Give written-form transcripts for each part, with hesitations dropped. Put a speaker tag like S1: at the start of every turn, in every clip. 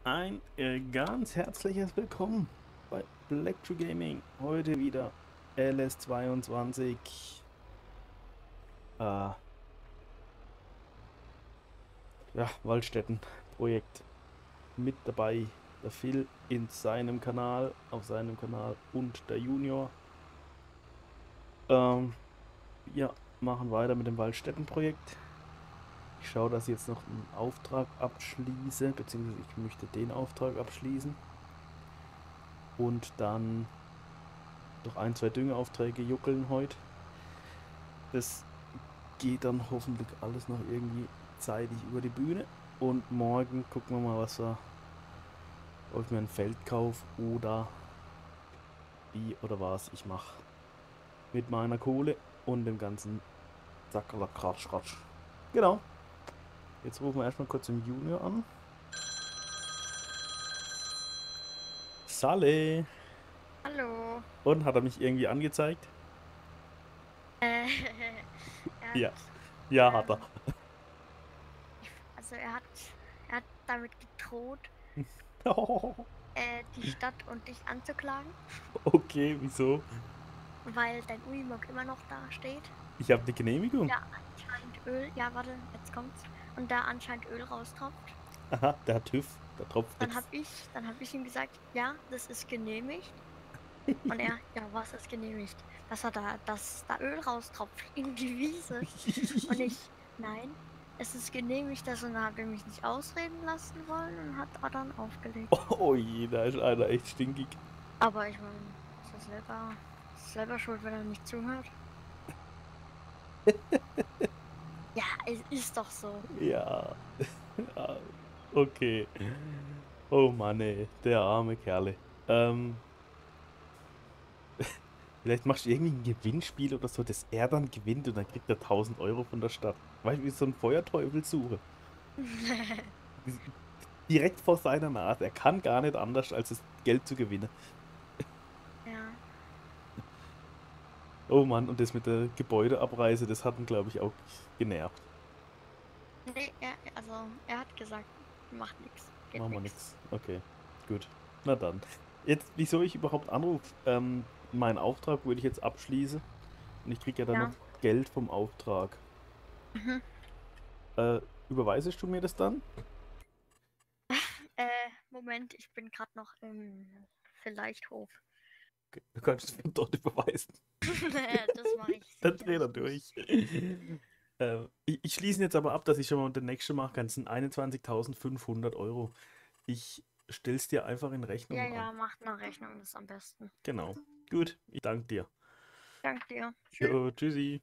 S1: Ein ganz herzliches Willkommen bei Black True Gaming. Heute wieder LS22. Ja, Waldstätten-Projekt mit dabei. Der Phil in seinem Kanal, auf seinem Kanal und der Junior. Wir machen weiter mit dem Waldstätten-Projekt. Ich schaue, dass ich jetzt noch einen Auftrag abschließe, beziehungsweise ich möchte den Auftrag abschließen. Und dann noch ein, zwei Düngeaufträge juckeln heute. Das geht dann hoffentlich alles noch irgendwie zeitig über die Bühne. Und morgen gucken wir mal, ob ich mir ein Feld kaufe oder wie oder was ich mache. Mit meiner Kohle und dem ganzen Sackerl-Kratsch. Genau. Jetzt rufen wir erstmal kurz den Junior an. Salle!
S2: Hallo.
S1: Und hat er mich irgendwie angezeigt?
S2: Äh, er hat,
S1: Ja. Ja, hat er.
S2: also er hat damit gedroht, die Stadt und dich anzuklagen,
S1: Okay, wieso?
S2: weil dein Unimog immer noch da steht.
S1: Ich habe eine Genehmigung.
S2: Da anscheinend Öl, ja warte, jetzt kommt's, und da anscheinend Öl raustropft.
S1: Aha, der hat TÜV. Da tropft
S2: Dann
S1: nichts.
S2: hab ich, dann hab ich ihm gesagt, ja, das ist genehmigt. Und er, ja, was ist genehmigt? Dass da Öl raustropft in die Wiese. Und ich, nein, es ist genehmigt, das, und dann hat er mich nicht ausreden lassen wollen und hat dann aufgelegt.
S1: Oh je, da ist einer echt stinkig.
S2: Aber ich meine, ist selber schuld, wenn er nicht zuhört. Ja, es ist doch so.
S1: Ja. Ja, okay. Oh Mann, ey, der arme Kerle. Vielleicht machst du irgendwie ein Gewinnspiel oder so, dass er dann gewinnt und dann kriegt er 1000 € von der Stadt. Weißt du, wie so ein Feuerteufel suche. Direkt vor seiner Nase. Er kann gar nicht anders, als das Geld zu gewinnen.
S2: Ja.
S1: Oh Mann, und das mit der Gebäudeabreise, das hat ihn, glaube ich, auch genervt.
S2: Nee, er hat gesagt, macht nix, geht
S1: Machen wir
S2: nix.
S1: nix. Okay, gut. Na dann. Jetzt, wieso ich überhaupt anrufe? Meinen Auftrag würde ich jetzt abschließen und ich kriege ja dann noch
S2: Ja.
S1: Geld vom Auftrag.
S2: Mhm.
S1: Äh, Überweisest du mir das dann?
S2: Moment, ich bin gerade noch im Vielleicht-Hof.
S1: Okay, du kannst es von dort überweisen.
S2: Das mache ich
S1: Dann dreh er
S2: sicherlich nicht.
S1: durch. Ich schließe ihn jetzt aber ab, dass ich schon mal den nächsten mache. Das sind 21.500 €. Ich stell's dir einfach in
S2: Ja,
S1: Rechnung an.
S2: ja, macht eine Rechnung, das ist am besten.
S1: Genau. Gut, ich danke dir.
S2: Danke dir. Tschüss.
S1: Jo, tschüssi.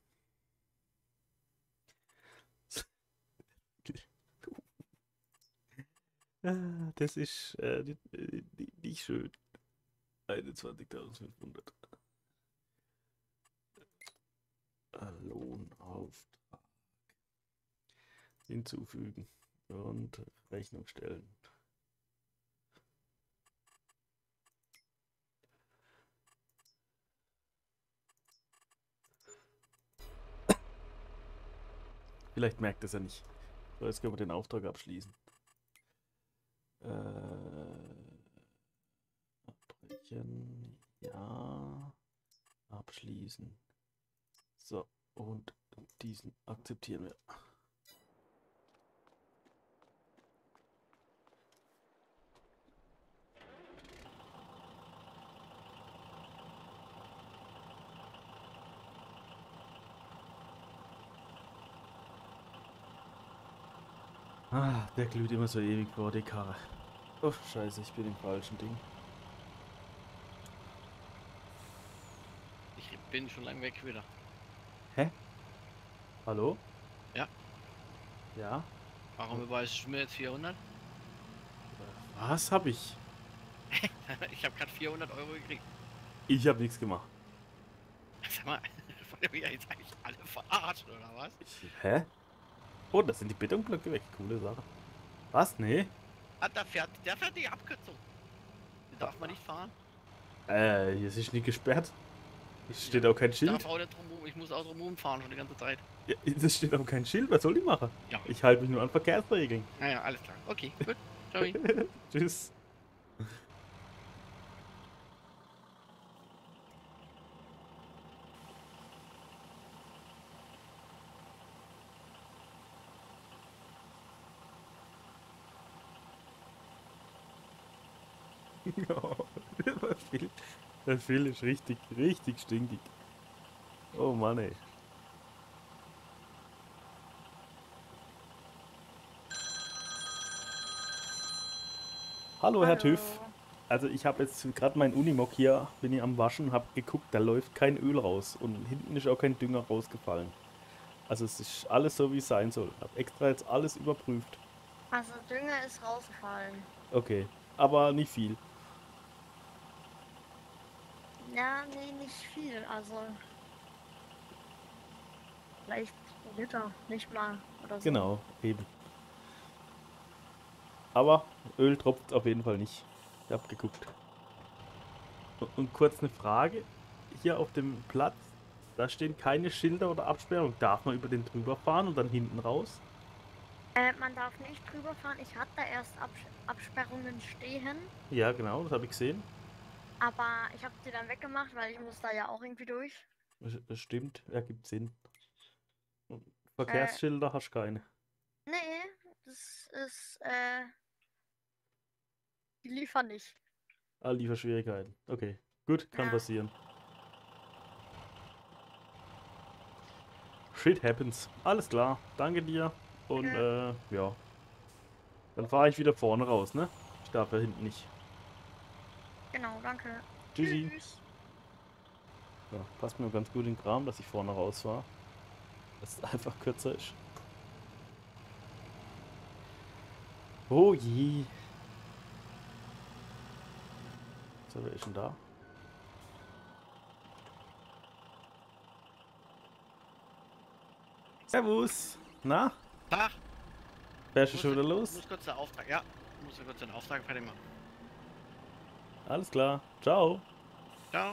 S1: Das ist nicht schön. 21.500. Lohnauftrag hinzufügen und Rechnung stellen. Vielleicht merkt es ja nicht. So, jetzt können wir den Auftrag abschließen. Abbrechen. Ja. Abschließen. So, und diesen akzeptieren wir. Ah, der glüht immer so ewig vor die Karre. Oh, scheiße, ich bin im falschen Ding.
S3: Ich bin schon lang weg wieder.
S1: Hä? Hallo?
S3: Ja,
S1: Ja?
S3: warum überweist du mir jetzt 400?
S1: Was hab ich?
S3: Ich habe gerade 400 € gekriegt.
S1: Ich habe nichts gemacht.
S3: Sag mal, wollt ihr jetzt eigentlich alle verarschen oder was?
S1: Hä? Oh, das sind die Betonblöcke weg. Coole Sache. Was? Nee?
S3: Ah, der fährt die Abkürzung. Den darf man nicht fahren.
S1: Hier ist nicht gesperrt. Es steht auch kein
S3: Ich darf
S1: Schild.
S3: auch nicht drum, ich muss auch drum fahren schon die ganze Zeit.
S1: Ja, das steht auch kein Schild. Was soll die machen?
S3: Ja.
S1: Ich halte mich nur an Verkehrsregeln.
S3: Naja, alles klar. Okay, gut. Ciao.
S1: Tschüss. Oh, der Phil ist richtig, richtig stinkig. Oh Mann, ey. Hallo, Herr TÜV. Also ich habe jetzt gerade meinen Unimog hier, bin ich am Waschen, habe geguckt, da läuft kein Öl raus und hinten ist auch kein Dünger rausgefallen. Also es ist alles so, wie es sein soll. Habe extra jetzt alles überprüft.
S2: Also Dünger ist rausgefallen.
S1: Okay, aber nicht viel.
S2: Ja, nee, nicht viel. Also vielleicht ein Liter, nicht mal oder so.
S1: Genau, eben. Aber Öl tropft auf jeden Fall nicht. Ich habe geguckt. Und kurz eine Frage. Hier auf dem Platz, da stehen keine Schilder oder Absperrungen. Darf man über den drüber fahren und dann hinten raus?
S2: Man darf nicht drüber fahren. Ich hatte da erst Absperrungen stehen,
S1: Ja, genau, das habe ich gesehen.
S2: aber ich habe die dann weggemacht, weil ich muss da ja auch irgendwie durch.
S1: Das stimmt, ergibt Sinn. Und
S2: Äh,
S1: Verkehrsschilder hast du keine.
S2: nee, das ist, die liefern nicht.
S1: Ah, Lieferschwierigkeiten. Okay, gut, kann
S2: Ja,
S1: passieren. Shit happens. Alles klar, danke dir. Und
S2: bitte.
S1: ja, dann fahre ich wieder vorne raus, ne? Ich darf ja hinten nicht.
S2: Genau, danke.
S1: Tschüssi.
S2: Tschüss.
S1: Ja, passt mir ganz gut in den Kram, dass ich vorne raus fahre. Dass es einfach kürzer ist. Oh je. So, wer ist denn da? Servus. Na,
S3: Tag.
S1: fährst du schon wieder los?
S3: Muss kurz den Auftrag. Ja, muss kurz den Auftrag fertig machen.
S1: Alles klar. Ciao.
S3: Ciao.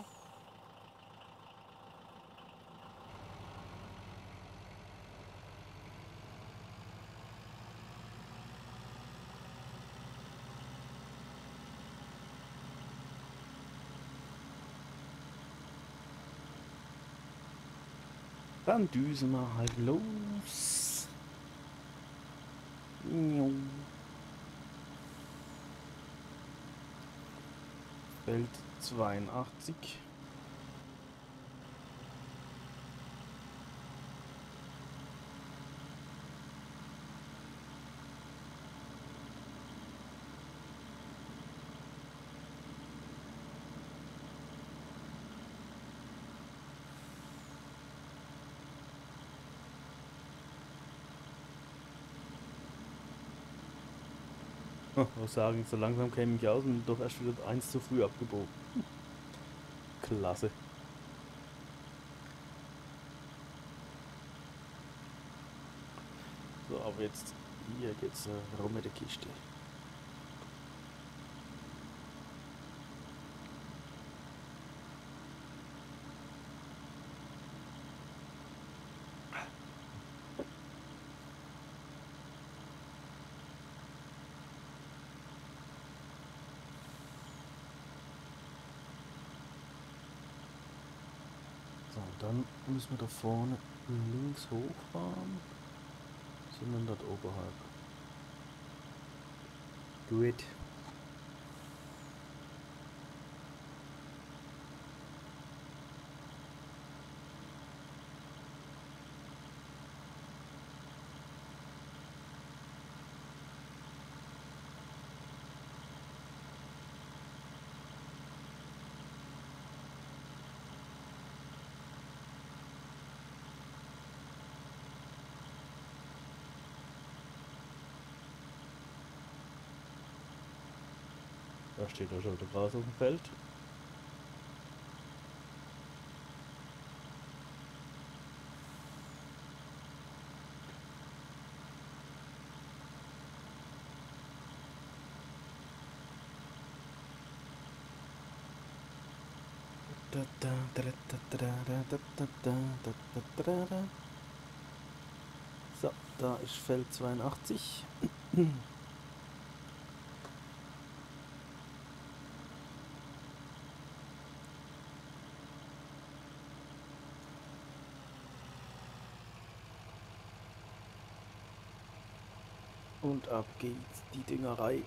S1: Dann düsen wir halt los. Jo. Feld 82. Ich muss sagen, so langsam käme ich aus und doch erst wieder eins zu früh abgebogen. Klasse. So, aber jetzt hier geht's rum mit der Kiste. So, dann müssen wir da vorne links hochfahren. Sind wir dort oberhalb. Gut. Da steht doch schon der Gras auf dem Feld. So, da ist Feld 82. Und ab geht's, die Düngerei.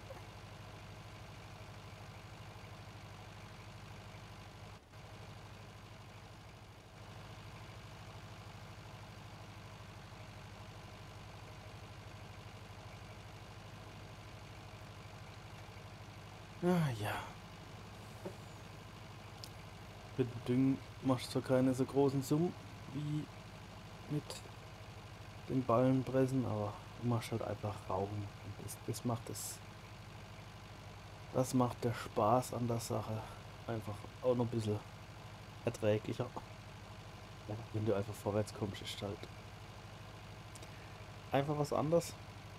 S1: Ah ja. Mit dem Düngen machst du zwar keine so großen Summen wie mit den Ballenpressen, aber du machst halt einfach Raum. Und das macht das macht der Spaß an der Sache einfach auch noch ein bisschen erträglicher. Ja, wenn du einfach vorwärts kommst, ist halt einfach was anderes.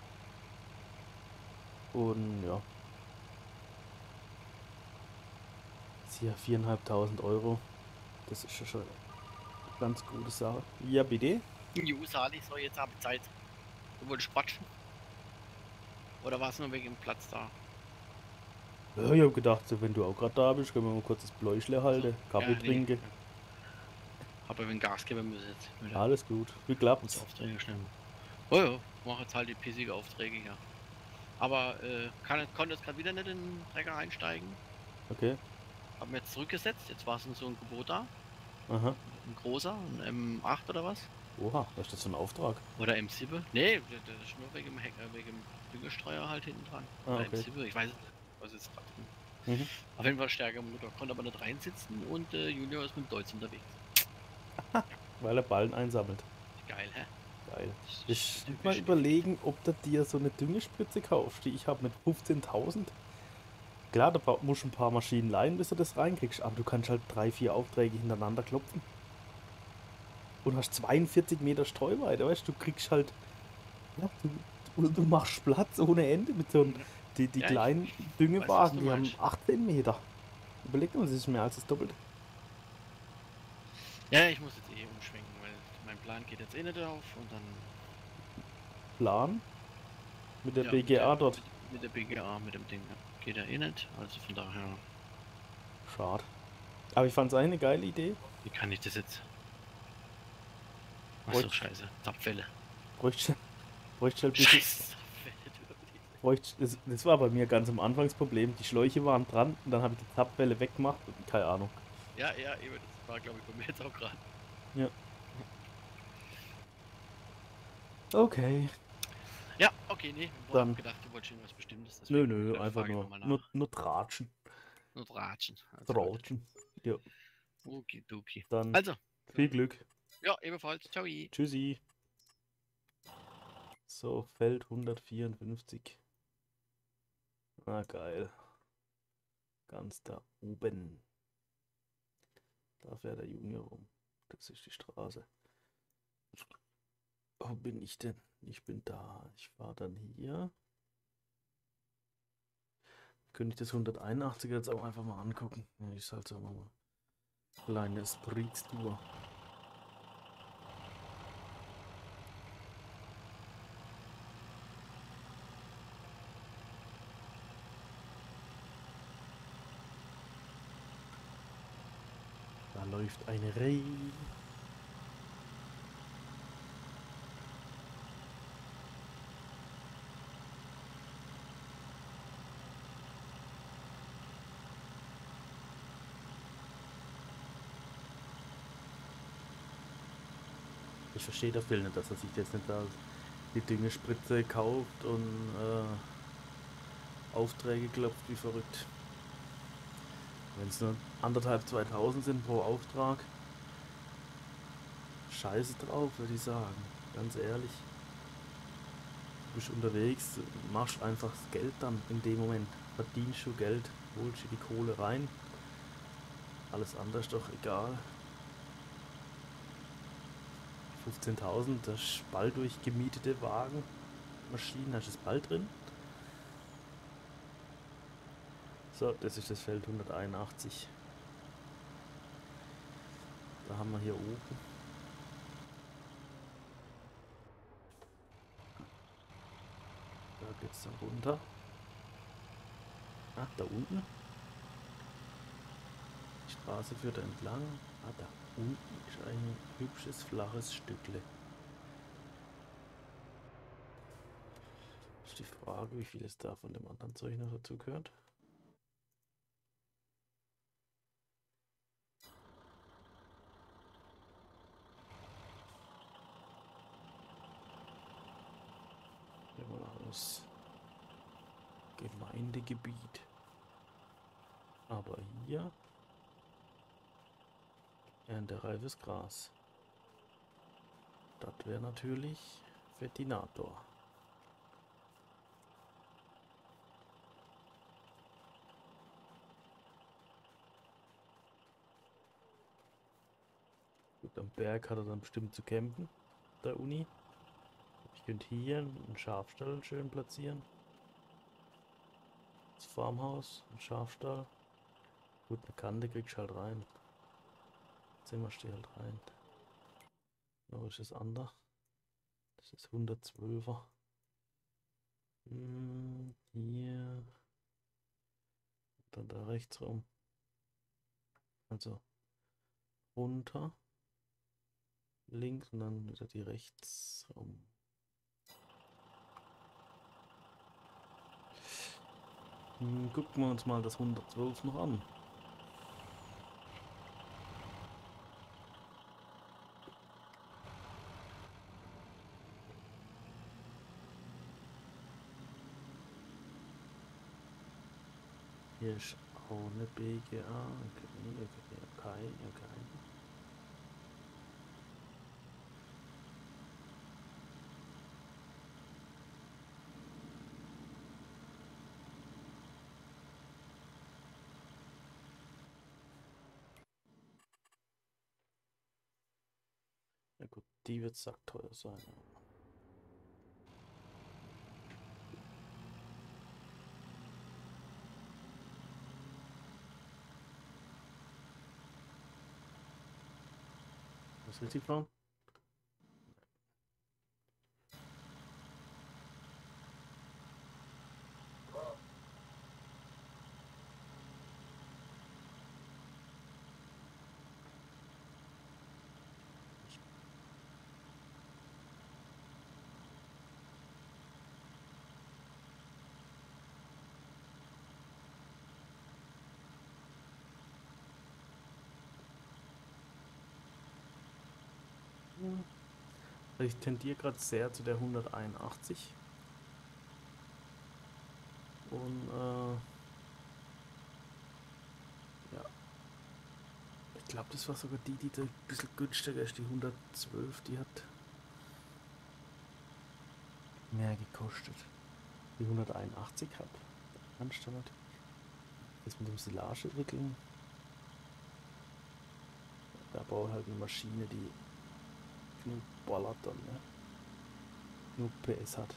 S1: Und ja, ist hier 4.500 Euro. Das ist ja schon eine ganz gute Sache. Ja, bitte?
S3: Jo, Sali, so jetzt habe ich Zeit. Du wolltest quatschen? Oder war es nur wegen dem Platz da?
S1: Ja, ich hab gedacht, so, wenn du auch gerade da bist, können wir mal kurz das Bläuchle halten, Kaffee
S3: Ja, nee.
S1: trinken.
S3: Aber wenn Gas geben müssen jetzt. Mit der
S1: Alles gut. Wie klappt's?
S3: Aufträge schnell. Oh ja, mach jetzt halt die pissige Aufträge hier. Aber konnte jetzt gerade wieder nicht in den Trecker einsteigen.
S1: Okay.
S3: Hab mir jetzt zurückgesetzt. Jetzt war es so ein Gebot da.
S1: Aha.
S3: Ein großer, ein M8 oder was?
S1: Oha, was ist das für ein Auftrag?
S3: Oder M7? Nee, das ist nur wegen dem Düngestreuer halt hinten dran.
S1: Ah,
S3: Oder
S1: okay.
S3: M7, ich weiß es nicht. Was ist gerade drin?
S1: Mhm.
S3: Auf jeden Fall stärker im Motor. Konnte aber nicht reinsitzen und Junior ist mit dem Deutsch unterwegs.
S1: Weil er Ballen einsammelt.
S3: Geil, hä?
S1: Geil.
S3: Das
S1: Ich
S3: ist
S1: muss mal
S3: typisch.
S1: überlegen, ob du dir so eine Düngespritze kaufst, die ich habe mit 15.000. Klar, da musst du ein paar Maschinen leihen, bis du das reinkriegst, aber du kannst halt 3, 4 Aufträge hintereinander klopfen. Und hast 42 Meter Streuweite, weißt du, du kriegst halt, ja, du machst Platz ohne Ende mit so einem, die
S3: Ja,
S1: kleinen
S3: weiß, was
S1: Düngewagen,
S3: du
S1: die haben
S3: meinst.
S1: 18 Meter. Überleg dir mal, das ist mehr als das Doppelte.
S3: Ja, ich muss jetzt eh umschwenken, weil mein Plan geht jetzt eh nicht auf und dann.
S1: Plan mit der
S3: Ja,
S1: BGA dort.
S3: Mit der BGA, mit dem Ding. Ja. Geht ja eh nicht. Also von daher.
S1: Schade. Aber ich fand es eine geile Idee.
S3: Wie kann ich das jetzt? Achso,
S1: Bräuchte,
S3: scheiße. Zapfwelle.
S1: bräuchte, bräuchte halt ein bisschen,
S3: Scheiße, Zapfwelle.
S1: das war bei mir ganz am Anfang das Problem. Die Schläuche waren dran und dann habe ich die Zapfwelle weggemacht und keine Ahnung.
S3: Ja, eben. Das war, glaube ich, bei mir jetzt auch gerade.
S1: Ja. Okay.
S3: Ja, okay, nee. Ich
S1: Dann.
S3: habe gedacht, du wolltest irgendwas Bestimmtes.
S1: Nö,
S3: Deswegen
S1: nö,
S3: frage
S1: einfach
S3: ich
S1: nur,
S3: nochmal
S1: nur,
S3: nach.
S1: nur tratschen.
S3: Nur Ratschen. Also gut.
S1: Tratschen. Ja.
S3: Okidoki.
S1: Dann
S3: Also.
S1: viel Glück.
S3: Ja, ebenfalls. Ciao.
S1: Tschüssi. So, Feld 154. Ah, geil. Ganz da oben. Da fährt der Junior rum. Das ist die Straße. Wo bin ich denn? Ich bin da. Ich fahre dann hier. Könnte ich das 181er jetzt auch einfach mal angucken? Ja, ist halt so mal kleine Spree-Tour. Da läuft ein Reh. Ich verstehe der Phil nicht, dass er sich jetzt nicht da die Düngespritze kauft und Aufträge klopft wie verrückt. Wenn es nur 1.500, 2.000 sind pro Auftrag, scheiße drauf, würde ich sagen. Ganz ehrlich. Du bist unterwegs, machst einfach das Geld dann in dem Moment. Verdienst du Geld, holst dir die Kohle rein. Alles andere ist doch egal. 15.000, das ist bald durch gemietete Wagen. Maschinen, hast du das bald drin? So, das ist das Feld 181. Da haben wir hier oben. Da geht's dann runter. Ah, da unten. Die Straße führt da entlang. Ah, da unten ist ein hübsches, flaches Stückle. die Frage, wie viel es da von dem anderen Zeug noch dazu gehört. Gehen wir mal aus Gemeindegebiet. Aber hier erntereifes Gras. Das wäre natürlich Fetinator. Gut, am Berg hat er dann bestimmt zu campen, der Uni. Ich könnte hier einen Schafstall schön platzieren. Das Farmhaus, ein Schafstall. Gut, eine Kante kriegst du halt rein. Zimmer steht halt rein. Wo ist das andere? Das ist 112er. Hier. Dann da rechts rum. Also runter. Links und dann wieder die rechts rum. Gucken wir uns mal das 112 noch an. Hier ist auch eine BGA. Okay. Ja gut, die wird sackteuer sein. Was ist richtig fahren? Ich tendiere gerade sehr zu der 181. Und ja. Ich glaube, das war sogar die da ein bisschen günstiger ist. Die 112, die hat mehr gekostet. Die 181 hat. Kannst du natürlich das mit dem Silage wickeln. Da brauche ich halt eine Maschine, die genug ballert dann, ne? Genug PS hat.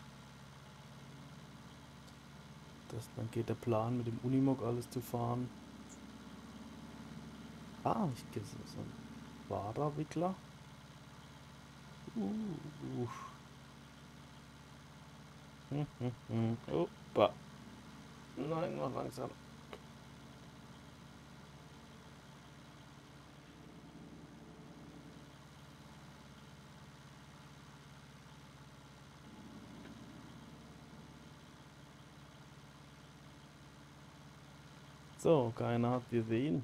S1: Dann geht der Plan mit dem Unimog alles zu fahren. Ah, ich kenne so einen Waderwickler. Opa. Nein, noch langsam. So, keiner hat gesehen.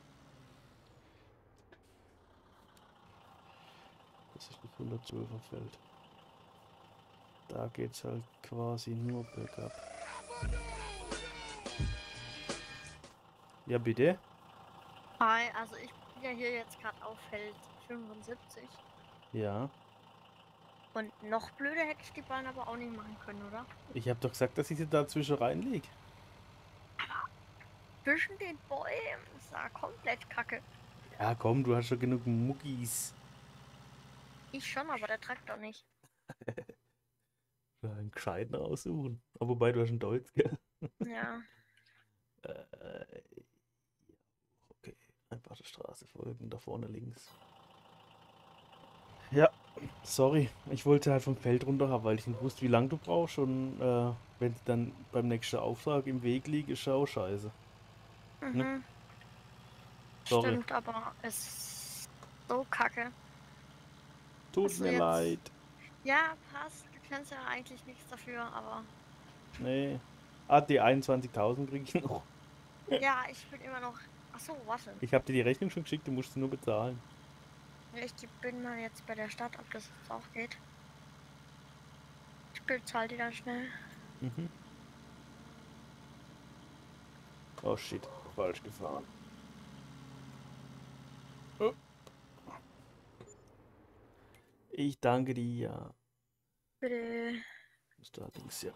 S1: Das ist das 112er Feld. Da geht's halt quasi nur bergab. Ja, bitte?
S2: Hi, also ich bin ja hier jetzt gerade auf Feld 75.
S1: Ja.
S2: Und noch blöder hätte ich die Bahn aber auch nicht machen können, oder?
S1: Ich habe doch gesagt, dass ich sie dazwischen reinlege.
S2: Zwischen den Bäumen ist ja komplett kacke.
S1: Ja, komm, du hast schon genug Muckis.
S2: Ich schon, aber der Traktor nicht.
S1: Einen gescheiten raussuchen. Aber wobei, du hast einen Deutz, gell?
S2: Ja.
S1: Okay, einfach der Straße folgen, da vorne links. Ja, sorry, ich wollte halt vom Feld runter haben, weil ich nicht wusste, wie lange du brauchst. Und wenn sie dann beim nächsten Auftrag im Weg liegt, ist ja auch scheiße.
S2: Mhm.
S1: Sorry.
S2: Stimmt, aber es ist so kacke.
S1: Tut
S2: Hast du
S1: mir
S2: jetzt-
S1: leid.
S2: Ja, passt. Du kannst ja eigentlich nichts dafür, aber
S1: Nee. Ah, die 21.000 krieg ich noch.
S2: Ja, ich bin immer noch. Achso, warte.
S1: Ich habe dir die Rechnung schon geschickt, du musst sie nur bezahlen.
S2: Ich bin mal jetzt bei der Stadt, ob das jetzt auch geht. Ich bezahle die dann schnell.
S1: Mhm. Oh shit, falsch gefahren. Oh. Ich danke dir.
S2: Bitte.
S1: Ist da links, ja.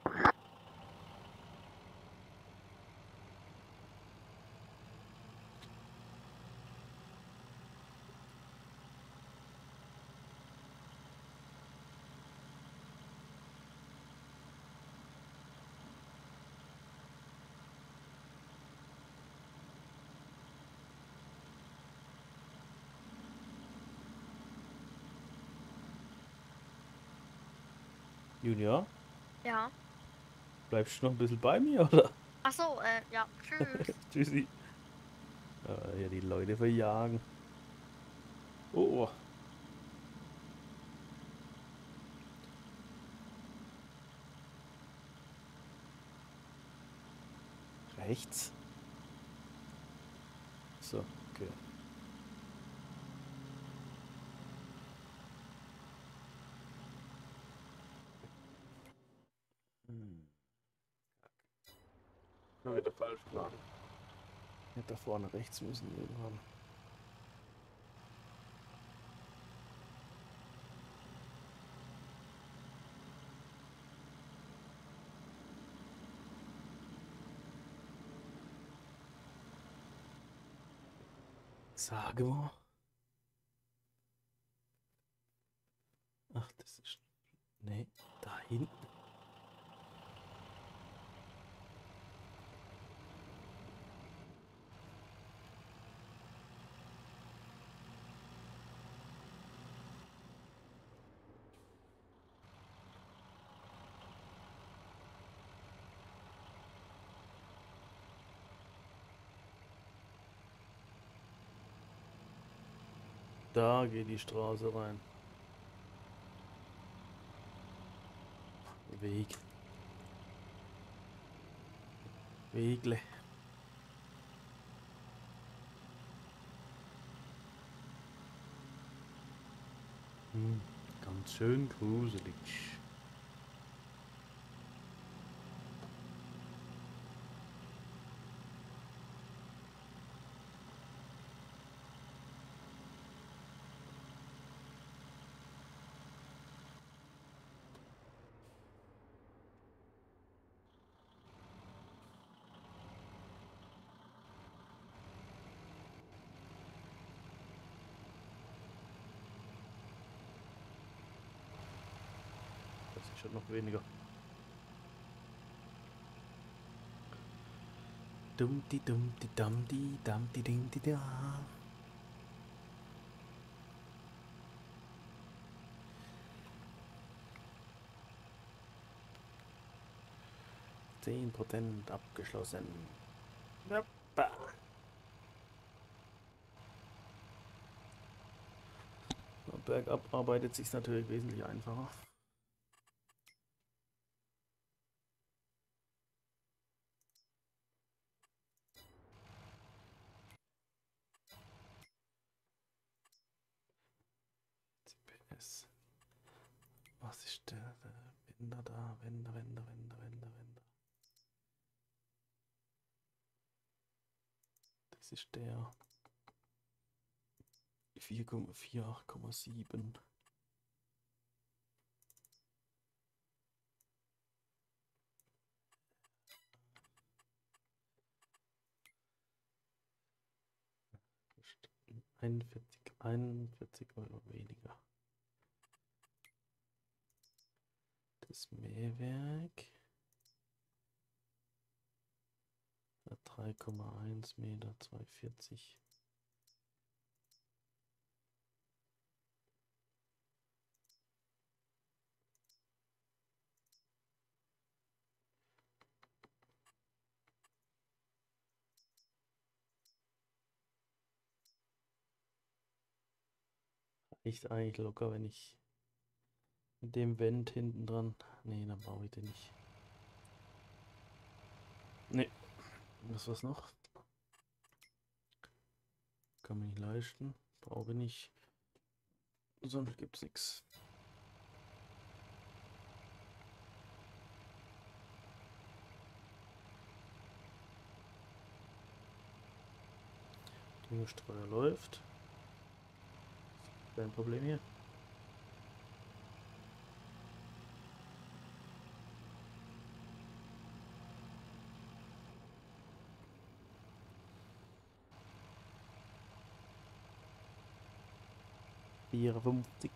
S1: Junior,
S2: Ja.
S1: bleibst du noch ein bisschen bei mir, oder?
S2: Achso, ja. Tschüss.
S1: Tschüssi. Ja, die Leute verjagen. Oh, oh. Rechts. So, okay. Hm. Schon wieder falsch gefahren. Hätte da vorne rechts müssen irgendwann. Sage mal. Ach, das ist. Nee, da hinten. Da geht die Straße rein. Weg. Wegle. Ganz schön gruselig. Das ist schon noch weniger. Dummdi dummdi dummdi dummdi dingdi da. %, abgeschlossen. Hoppa. Bergab arbeitet sich natürlich wesentlich einfacher. CPS. Was ist der Wender da? Wender. Das ist der 4,48,7. Einundvierzig 41 € weniger. Das Mähwerk hat 3,1 Meter, 240. Reicht eigentlich locker, wenn ich mit dem Vent hinten dran. Nee, dann brauche ich den nicht. Nee. Was noch? Kann man nicht leisten. Brauche nicht. Sonst gibt's nichts. Die Steuer läuft. Kein Problem hier. ...54.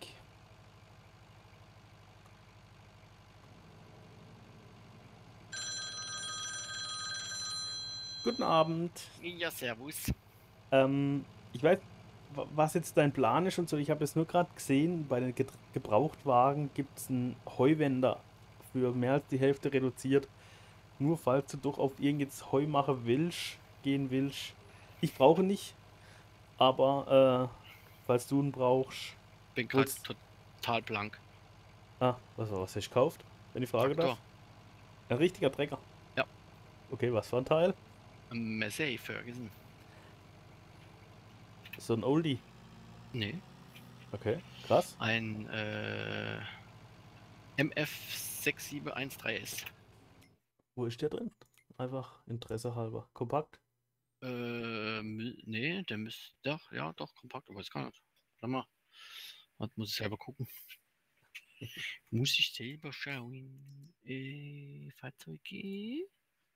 S1: Guten Abend.
S3: Ja, servus.
S1: Ich weiß, was jetzt dein Plan ist und so. Ich habe es nur gerade gesehen, bei den Gebrauchtwagen gibt es einen Heuwender für mehr als die Hälfte reduziert. Nur falls du doch auf irgendetwas Heu machen willst, gehen willst. Ich brauche nicht, aber falls du ihn brauchst,
S3: Bin gerade
S1: holst.
S3: total blank.
S1: Was hast du gekauft, wenn ich fragen darf?
S3: Traktor.
S1: Ein richtiger Trecker.
S3: Ja.
S1: Okay, was für ein Teil?
S3: Massey Ferguson.
S1: So ein Oldie.
S3: Nee.
S1: Okay, krass.
S3: Ein MF6713S.
S1: Wo ist der drin? Einfach Interesse halber. Kompakt?
S3: Nee, der müsste. Doch, ja, doch, kompakt, aber es kann nicht. Sag mal. Was muss ich selber gucken? Muss ich selber schauen. Fahrzeuge.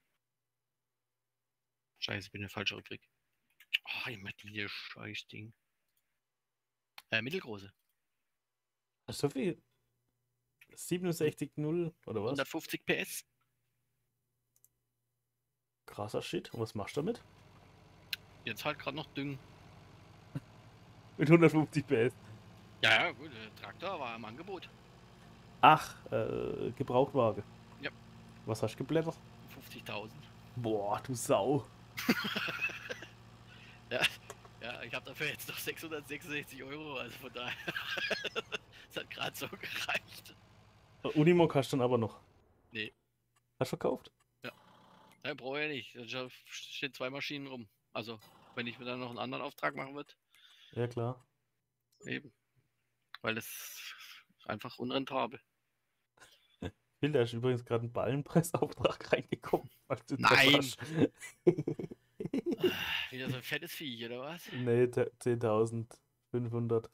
S3: Scheiße, bin in der falschen Rubrik. Oh, immer dieses Scheißding. Mittelgroße.
S1: So viel? 67,0 oder was?
S3: 150 PS.
S1: Krasser Shit. Und was machst du damit?
S3: Jetzt halt gerade noch Düngen.
S1: Mit 150 PS.
S3: Ja, gut, der Traktor war im Angebot.
S1: Ach, Gebrauchtwagen.
S3: Ja.
S1: Was hast du geblättert?
S3: 50.000.
S1: Boah, du Sau.
S3: Ja, ich habe dafür jetzt noch 666 Euro, also von daher. Das hat gerade so gereicht.
S1: Unimog hast du dann aber noch.
S3: Nee.
S1: Hast du verkauft?
S3: Ja, brauche ich nicht. Da stehen 2 Maschinen rum. Also, wenn ich mir dann noch einen anderen Auftrag machen würde,
S1: Ja, klar.
S3: eben. Weil das ist einfach unrentabel.
S1: Phil, da ist übrigens gerade ein Ballenpressauftrag reingekommen. Falls du
S3: Nein!
S1: hast.
S3: Wieder so ein fettes Viech, oder was?
S1: Nee, 10.500.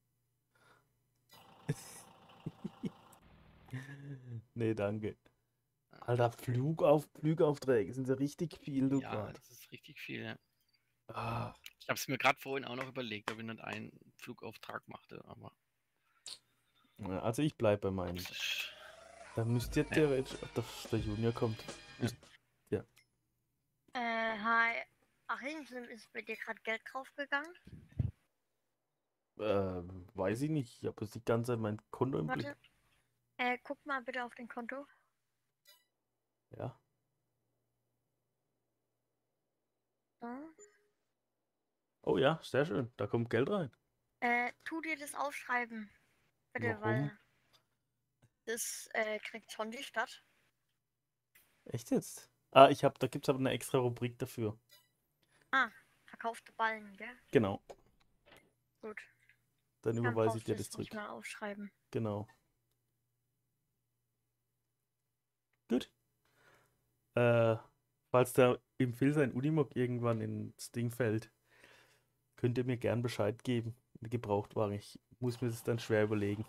S1: Nee, danke. Alter, Flugaufträge sind so richtig viel, du
S3: Ja,
S1: grad.
S3: das ist richtig viel, ja.
S1: Ah,
S3: Ich habe es mir gerade vorhin auch noch überlegt, ob ich nicht einen Flugauftrag machte, aber
S1: ja, also ich bleib bei meinen.
S3: das ist,
S1: Da müsst ihr theoretisch, dass der Junior kommt.
S2: Hi. Achim, ist bei dir gerade Geld draufgegangen?
S1: Weiß ich nicht. Ich habe jetzt die ganze Zeit mein Konto im Blick.
S2: Warte. Guck mal bitte auf den Konto.
S1: Ja.
S2: So.
S1: Oh ja, sehr schön. Da kommt Geld rein.
S2: Tu dir das aufschreiben. Bitte,
S1: Warum?
S2: weil das kriegt schon die Stadt.
S1: Echt jetzt? Da gibt's aber eine extra Rubrik dafür.
S2: Verkaufte Ballen, gell?
S1: Genau.
S2: Gut.
S1: Dann
S2: Dann
S1: überweise ich
S2: brauchst
S1: dir
S2: du
S1: das
S2: es nicht
S1: zurück.
S2: mal aufschreiben.
S1: Genau. Gut. Falls da im Phil sein Unimog irgendwann ins Ding fällt, könnt ihr mir gern Bescheid geben. Gebrauchtwagen. Ich muss mir das dann schwer überlegen.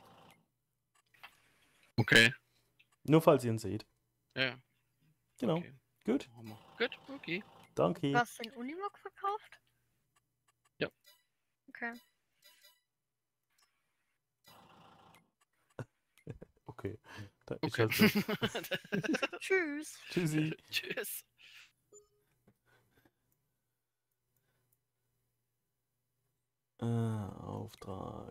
S3: okay.
S1: Nur falls ihr ihn seht.
S3: Ja,
S1: Genau.
S3: okay.
S1: Gut.
S3: Machen wir. Gut, okay.
S1: Danke.
S2: Du hast den Unimog verkauft?
S3: Ja.
S2: Okay.
S1: Okay. Da ist
S3: Okay.
S1: halt so.
S2: Tschüss.
S1: Tschüssi.
S3: Tschüss.
S1: Auftrag.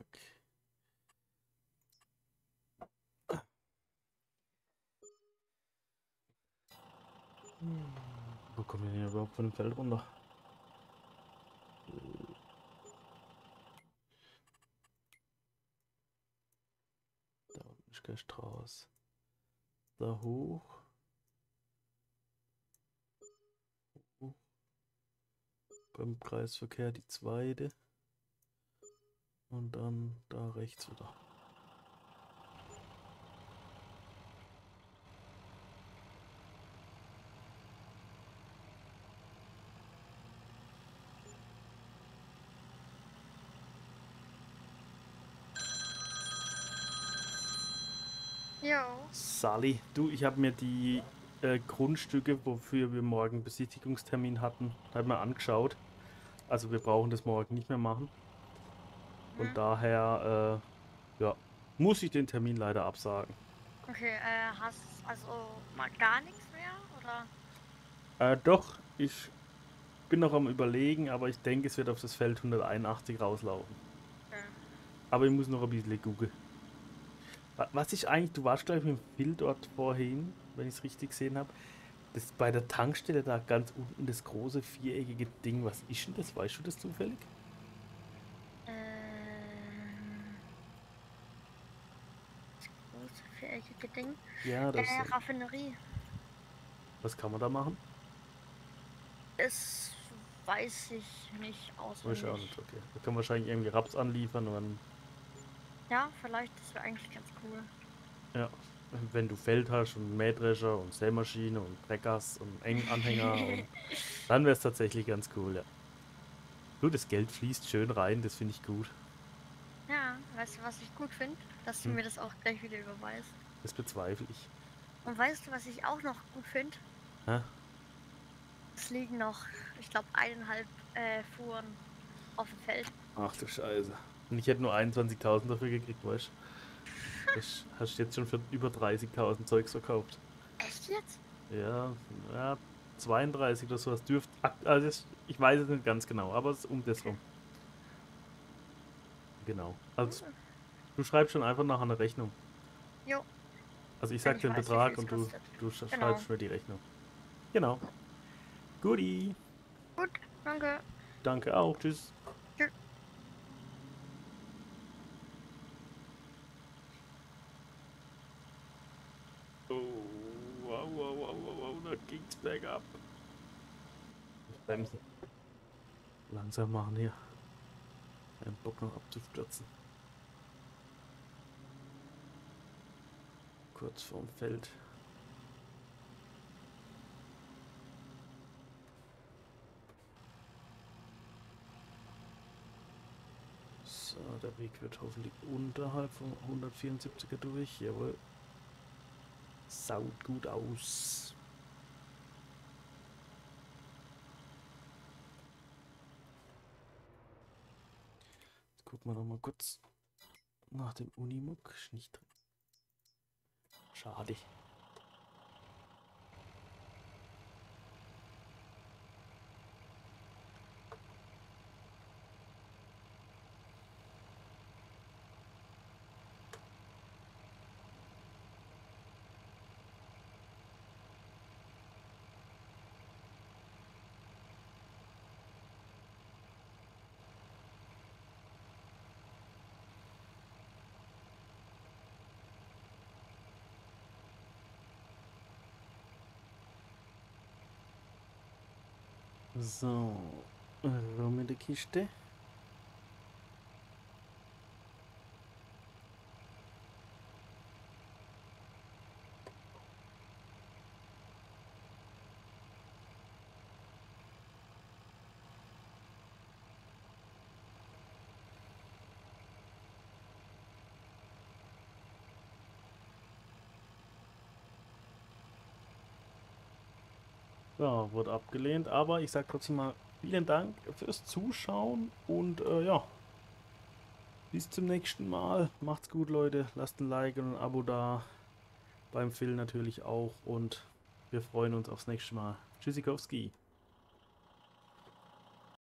S1: Wo kommen wir denn überhaupt von dem Feld runter? Da unten ist kein Strauß. Da hoch. Beim Kreisverkehr die zweite. Und dann da rechts wieder.
S2: Jo.
S1: Sally, du, ich habe mir die Grundstücke, wofür wir morgen Besichtigungstermin hatten, halt mal angeschaut. Also wir brauchen das morgen nicht mehr machen. Und daher, ja, muss ich den Termin leider absagen.
S2: Okay, hast also mal gar nichts mehr, oder?
S1: Doch, ich bin noch am Überlegen, aber ich denke, es wird auf das Feld 181 rauslaufen.
S2: Okay.
S1: Aber ich muss noch ein bisschen googeln. Was ich eigentlich, du warst glaube ich mit dem Phil dort vorhin, wenn ich es richtig gesehen habe. Das bei der Tankstelle da ganz unten das große viereckige Ding, was ist denn das? Weißt du das zufällig?
S2: Das große viereckige Ding.
S1: Ja, das ist.
S2: Raffinerie.
S1: Was kann man da machen?
S2: Das weiß ich nicht
S1: Weiß
S2: auswendig.
S1: ich auch nicht, okay. Da kann man wahrscheinlich irgendwie Raps anliefern und dann,
S2: Ja, vielleicht, das wäre eigentlich ganz cool.
S1: ja, wenn du Feld hast und Mähdrescher und Sämaschine und Treckers und Anhänger und dann wäre es tatsächlich ganz cool, ja. Du, das Geld fließt schön rein, das finde ich gut.
S2: Ja, weißt du, was ich gut finde? Dass du mir das auch gleich wieder überweist.
S1: Das bezweifle ich.
S2: Und weißt du, was ich auch noch gut finde?
S1: Hä?
S2: Es liegen noch, ich glaube, 1,5 Fuhren auf dem Feld.
S1: Ach du Scheiße. Und ich hätte nur 21.000 dafür gekriegt, weißt du? Das hast du jetzt schon für über 30.000 Zeugs verkauft.
S2: Echt jetzt?
S1: Ja, 32 oder sowas dürft. Also ich weiß es nicht ganz genau, aber es ist um das rum. Genau. Also du schreibst schon einfach nach einer Rechnung.
S2: Jo.
S1: Also ich
S2: Wenn
S1: sag
S2: ich
S1: den
S2: weiß, wie
S1: Betrag
S2: viel
S1: und
S2: es
S1: du
S2: kostet.
S1: schreibst
S2: Genau.
S1: mir die Rechnung. Genau. Guti.
S2: Gut, danke.
S1: Danke auch. Tschüss.
S2: Tschüss.
S1: Oh, wow, wow, wow, wow, wow, da ging's bergab. Bremsen. Langsam machen hier. Kein Bock noch abzustürzen. Kurz vorm Feld. So, der Weg wird hoffentlich unterhalb vom 174er durch. Jawohl. Saut gut aus. Jetzt gucken wir noch mal kurz nach dem Unimog. Ist nicht drin. Schade. So, rum in die Kiste. Ja, wurde abgelehnt, aber ich sage trotzdem mal vielen Dank fürs Zuschauen und ja, bis zum nächsten Mal. Macht's gut, Leute. Lasst ein Like und ein Abo da. Beim Phil natürlich auch und wir freuen uns aufs nächste Mal. Tschüssikowski.